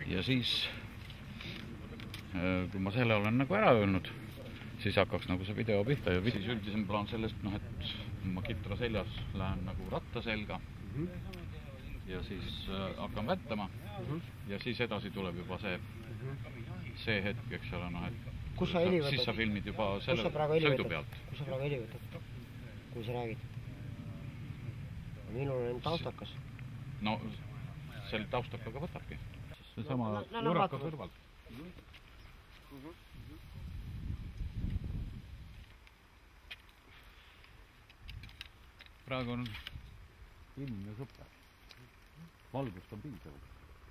ja siis kui ma selle olen nagu ära öelnud, siis hakkaks nagu see video pihta ja siis üldisem plaan sellest, et ma kitra seljas lähen nagu ratta selga ja siis hakkan vättama ja siis edasi tuleb juba see hetk, eks ole, et siis sa filmid juba selle sõidu pealt. Kus sa praegu heli võtad, kui sa räägid? Minul on taustakas. No, selle taustakaga võtabki. See sama uraka kõrval. Praegu on ilmne super. Valgust on piisavalt.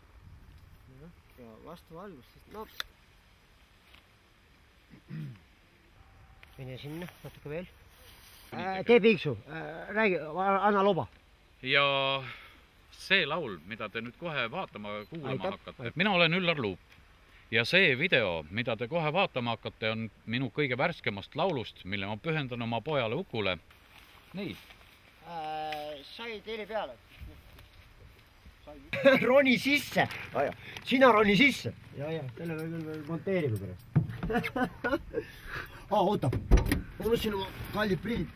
Ja vastu valgust, sest no... Mine sinna, natuke veel. Tee piiksu, räägi, anna loba. Ja see laul, mida te nüüd kohe vaatama, kuulama hakkate. Mina olen Üllar Luup ja see video, mida te kohe vaatama hakkate, on minu kõige värskemast laulust, mille ma pühendan oma pojale Ukule. Nii. Sai teile peale. Roni sisse. Sina roni sisse. Ja, selle veel monteerime pärast. Oota. Ma mõtlesin oma kallid prillid.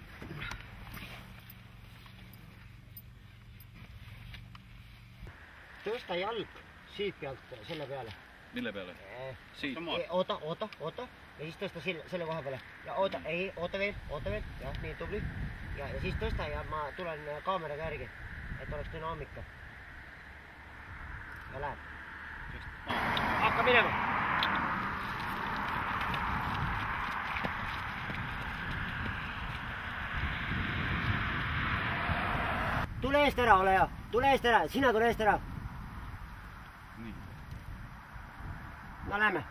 Tõsta jalg siit pealt selle peale. Mille peale? Siit. Oota. Ja siis tõsta selle koha peale. Ja oota veel. Ja, nii tubli. Ja siis tõsta ja ma tulen kaameraga järgi, et oleks dünaamika. Ja läheb. Hakka minema. Tule eest ära, ole hea. Tule eest ära, sina tule eest ära. Nii. No lähme.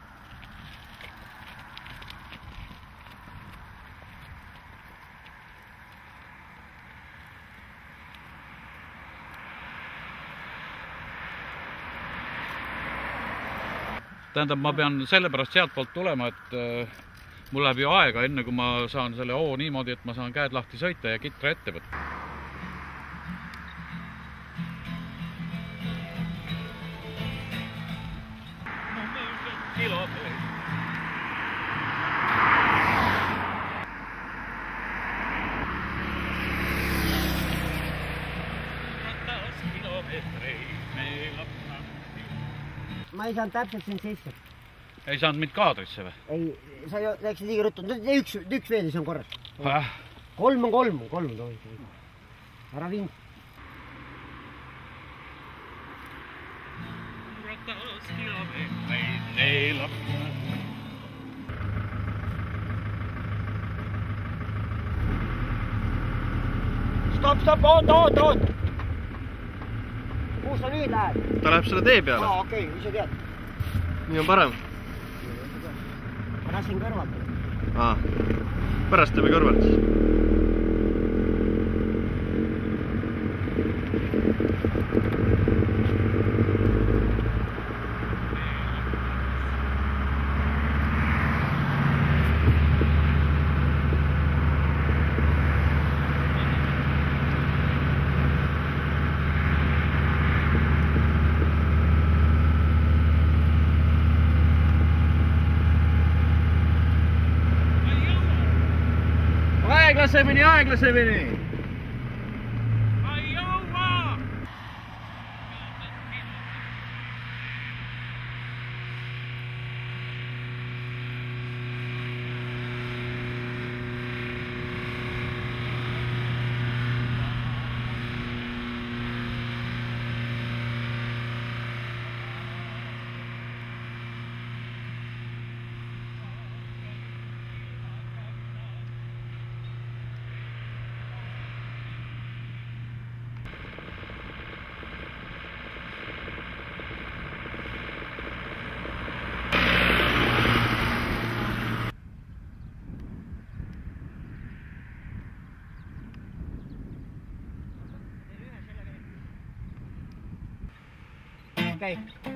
Tähendab, ma pean sellepärast sealt poolt tulema, et mul läheb ju aega enne, kui ma saan selle oo niimoodi, et ma saan käed lahti sõita ja kitra ette võtta. Ma ei saanud täpselt siin sisse. Ei saanud mind kaadrisse või? Ei, sa läksid liiga ruttu. Üks veedis on korras. 3 on 3. Ära vind. Stop, oot. Kuhu sa nüüd lähed? Ta läheb selle tee peale. Okei, ise tead. Nii on parem. Ära siin kõrvalt. Pärast teeme kõrvalt siis. Aeglasemini! Okei.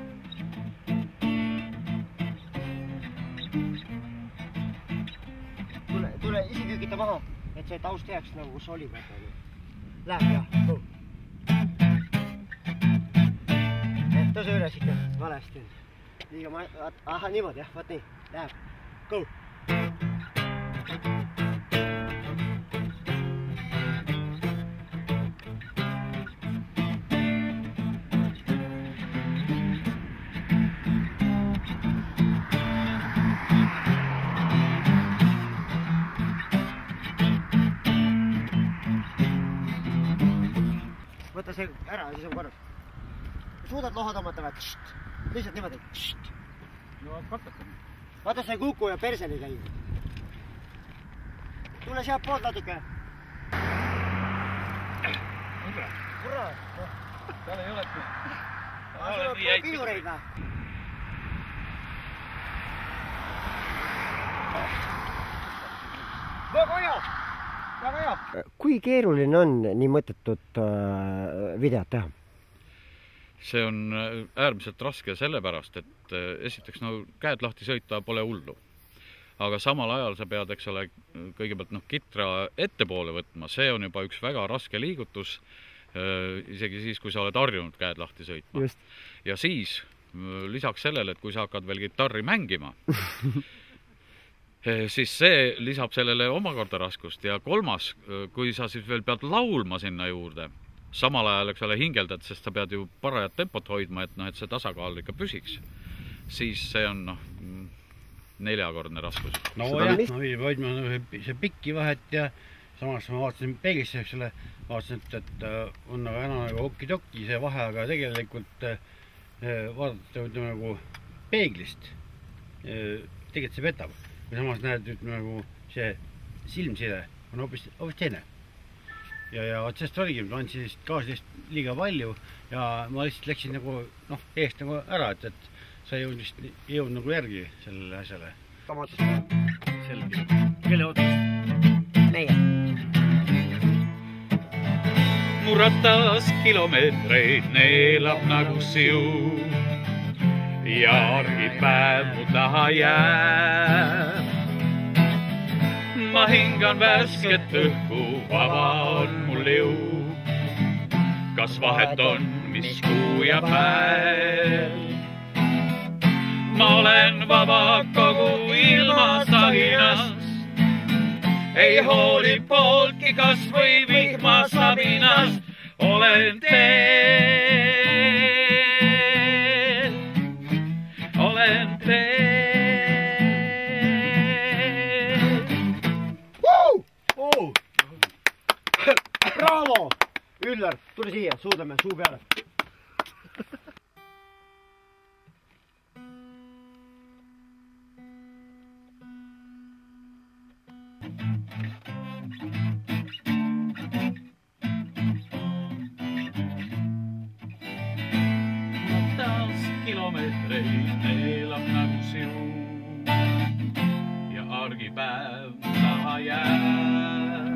Tule ise kükita maha, et see taust jääks nagu kus oli. Läheb jah. tõuse üles ikka, valesti on. Liiga ma... Aha, niimoodi jah, vaat nii. Läheb. Go! Võta see ära, siis on korras. Suudad loha tõmmata või? Lihtsalt niimoodi. No katsetame. Vaata see kuku ja perseli käib. Tule sealt poolt natuke. Kurat. Seal ei olegi. Sul on pidureid või? Väga hea! Väga hea! Kui keeruline on nii mõttetut videot teha? See on äärmiselt raske sellepärast, et esiteks käed lahti sõita pole hullu. Aga samal ajal sa pead, eks ole, kõigepealt kitra ettepoole võtma. See on juba üks väga raske liigutus, isegi siis, kui sa oled harjunud käed lahti sõitma. Just. Ja siis lisaks sellele, et kui sa hakkad veel gitarri mängima, siis see lisab sellele omakorda raskust. Ja kolmas, kui sa siis veel pead laulma sinna juurde, samal ajal, eks ole, hingeldad, sest sa pead ju parajat tempot hoidma, et see tasakaal ikka püsiks. Siis see on 4-kordne raskus. No jah, hoidma see pikki vahet ja samas ma vaatasin peeglisse, eks ole, vaatasin, et on nagu okki-tokki see vahe, aga tegelikult vaadata nagu peeglist, tegelikult see petab. Või samas näed, nagu see silmside on hoopis teine. Ja otsest oligi, ma andsin gaasilist liiga palju ja ma lihtsalt läksin nagu eest nagu ära, et sa ei jõudnud nagu järgi sellele asjale. Selge. Kelle otsus? Meie. Mu ratas kilomeetreid neelab nagu siu ja argipäev mu taha jääb. Ma hingan värsket õhku, vaba on mul liu. Kas vahet on, mis kuu ja päev? Ma olen vaba kogu ilma saginast. Ei hooli poolki kas või vihma sabinast. Olen teel. Olen teel. Bravo! Üllar, tule siia, suudame suu peale. Taas kilomeetreid neelab nagu siu ja argipäev taha jääb.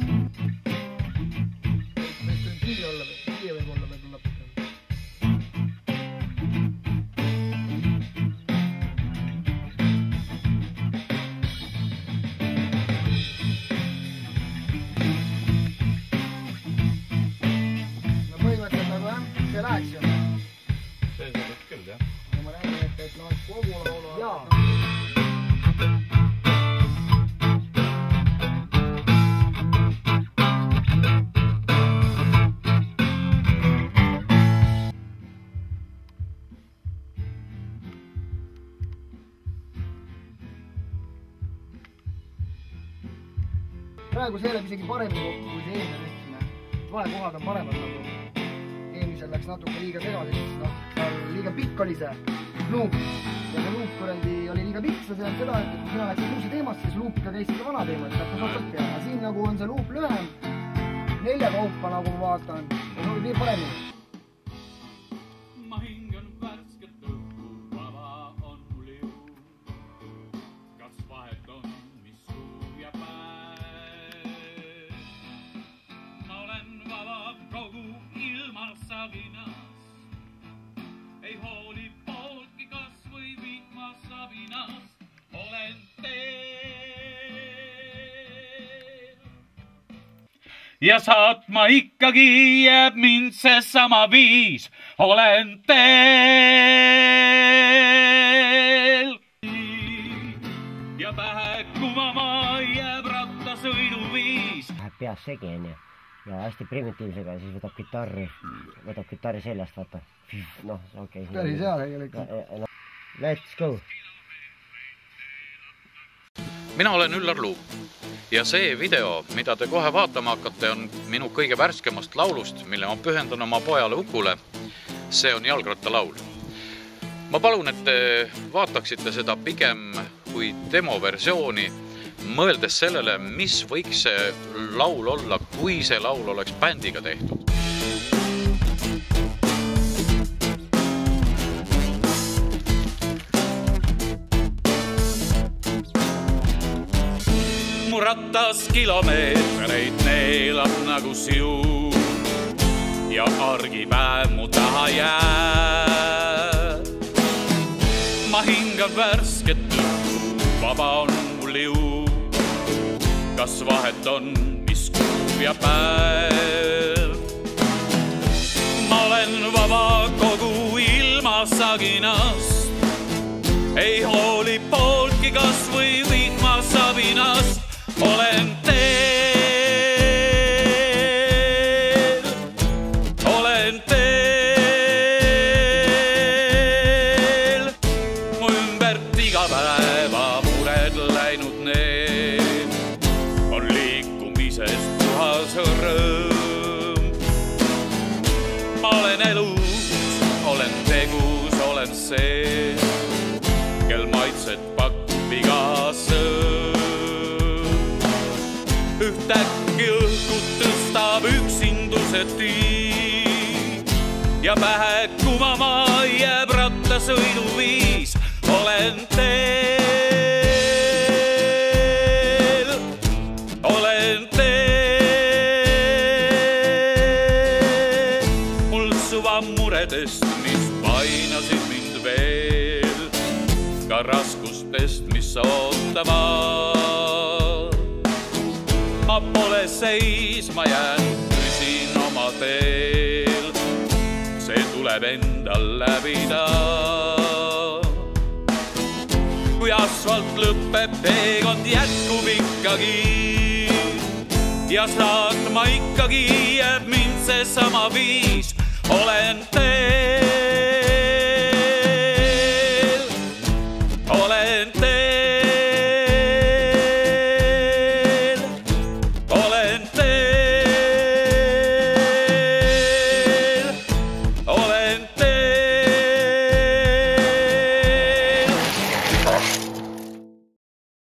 Praegu see läheb isegi paremini kokku, kui see eelmine tehtisime. Vahekohad on paremad nagu. Eelmisel läks natuke liiga segaseks, liiga pikk oli see luup. Ja see luup kureldi oli liiga pikk, see tähendab seda, et kui sina läksid uusi teemasse, siis luupiga käis ikka vana teema, et hakkas otsast peale. Siin nagu on see luup lühem, 4 kaupa nagu ma vaatan, ja sobib nii paremini. Ma hingan värsket õhku, vaba on mul liu. Kas vahet on, mis kuu ja päev? Ma olen vaba kogu ilma saginast. Ei hooli poolki kas või vihma sabinast. Olen teel. Ja saatma ikkagi jääb mind see sama viis. olen teel. Ja pähe kumama jääb rattasõiduviis. Läheb peas segi onju ja hästi primitiivsega ja siis võtab kitarri seljast, vaata. Noh, okei. Päris hea tegelikult. Let's go! Mina olen Üllar Luup ja see video, mida te kohe vaatama hakkate, on minu kõige värskemast laulust, mille ma pühendan oma pojale Ukule. See on jalgrattalaul. Ma palun, et te vaataksite seda pigem kui demoversiooni, mõeldes sellele, mis võiks see laul olla, kui see laul oleks bändiga tehtud. Mu rattas kilomeetreid neelab nagu siu ja argipäev mu taha jääb. Ma hingan värsket õhku, vaba on mu liu. Kas vahet on, mis kuu ja päev? Ma olen vaba kogu ilma saginast. Ei hooli pooltki kas või vihma sabinast. Olen teel, olen teel. Mu ümbert iga päeva mured läinud need on liikumisest puhas rõõm. Ma olen elus, olen tegus, olen see, kel maitset pakub iga sõõm. Ühtäkki õhkud tõstab üksinduse tiib ja pähe kumama jääb rattasõiduviis. Olen teel, olen teel. Mul suva muredest, mis painasid mind veel, ka raskustest, mis ootavad. Ma pole seisma jäänud, püsin oma teel, see tuleb endal läbida. Kui asfalt lõpeb, teekond jätkub ikkagi ja saatma ikkagi jääb mind see sama viis. Olen teel.